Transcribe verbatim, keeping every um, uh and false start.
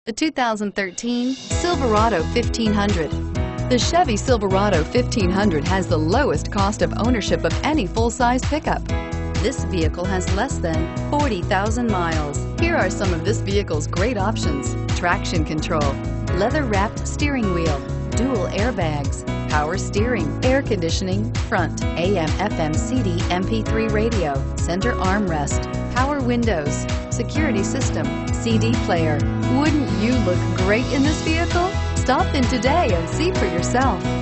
The two thousand thirteen Silverado fifteen hundred. The Chevy Silverado fifteen hundred has the lowest cost of ownership of any full-size pickup. This vehicle has less than forty thousand miles. Here are some of this vehicle's great options: traction control, leather-wrapped steering wheel, dual airbags, power steering, air conditioning, front, A M F M C D M P three radio, center armrest, power windows, security system, C D player. Wouldn't you look great in this vehicle? Stop in today and see for yourself.